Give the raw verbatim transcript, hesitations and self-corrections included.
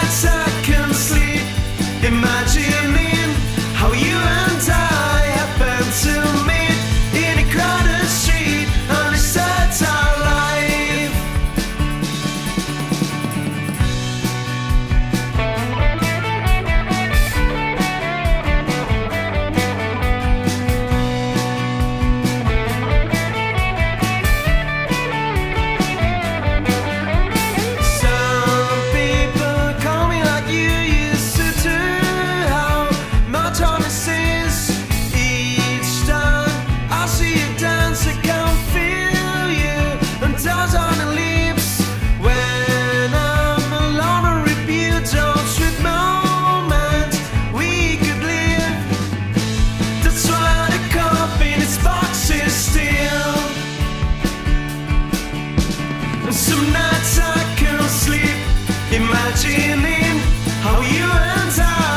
nights I can sleep, imagining how you and I happen to meet in a crowded street on a satire life. Some people call me like you used to do. How much honesty each time I see you dance, I can feel you and touch on the lips. When I'm alone, I rebuke those sweet moments we could live. That's why the cup in its box is still. And some nights I can't sleep, imagining how you and I